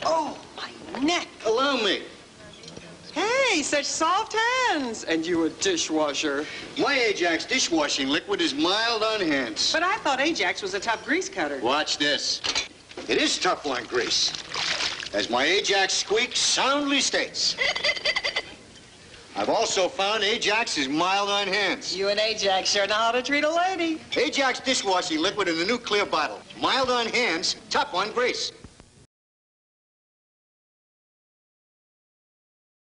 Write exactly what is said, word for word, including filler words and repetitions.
Oh, my neck. Allow me. Hey, such soft hands. And you a dishwasher. My Ajax dishwashing liquid is mild on hands. But I thought Ajax was a tough grease cutter. Watch this. It is tough on grease. As my Ajax squeak soundly states. I've also found Ajax is mild on hands. You and Ajax sure know how to treat a lady. Ajax dishwashing liquid in the new clear bottle. Mild on hands, tough on grease.